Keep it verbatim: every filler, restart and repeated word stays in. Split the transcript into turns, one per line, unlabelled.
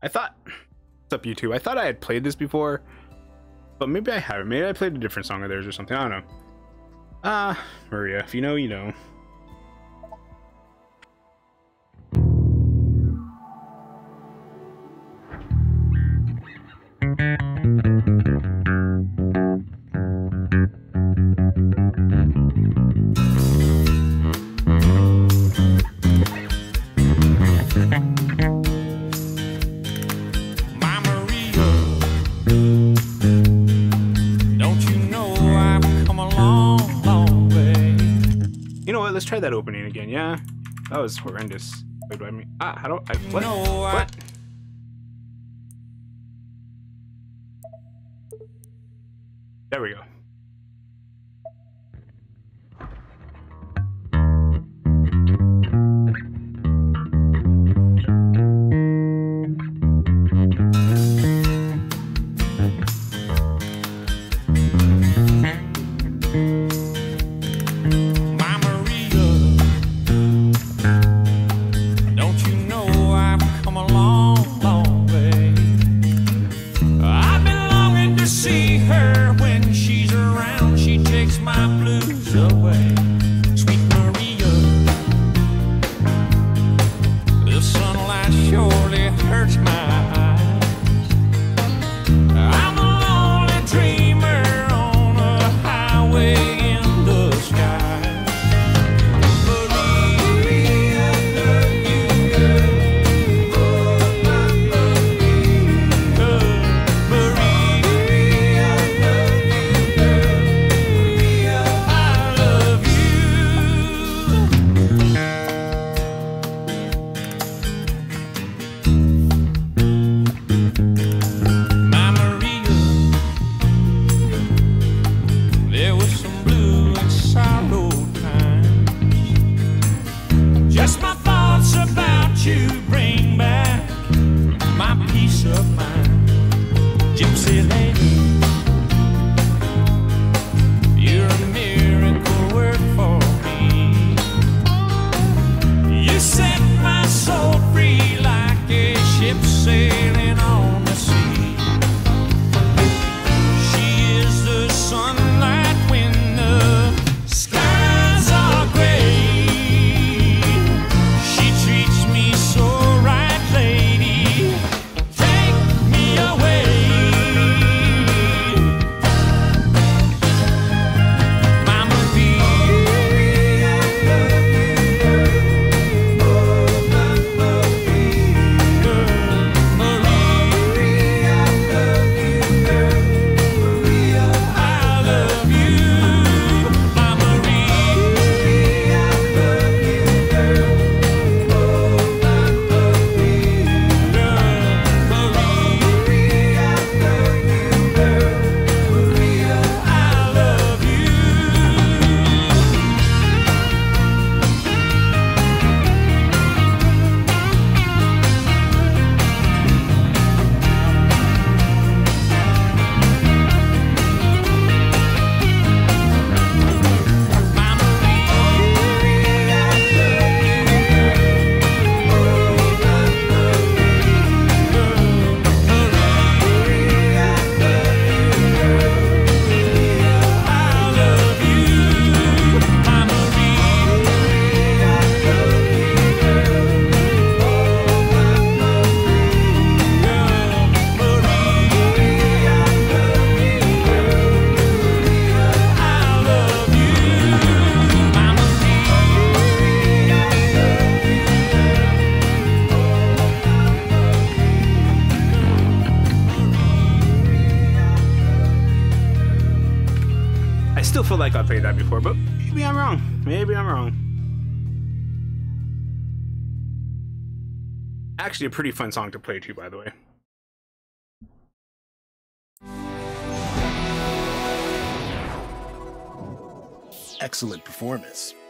I thought, what's up YouTube? I thought I had played this before, but maybe I haven't. Maybe I played a different song of theirs or something. I don't know. Ah, uh, Maria, if you know, you know. Let's try that opening again. Yeah, that was horrendous. Wait, do I mean? Ah, how do I? What? No, what? There we go. Feel like I played that before, but maybe I'm wrong. Maybe I'm wrong. Actually, a pretty fun song to play too, by the way.
Excellent performance.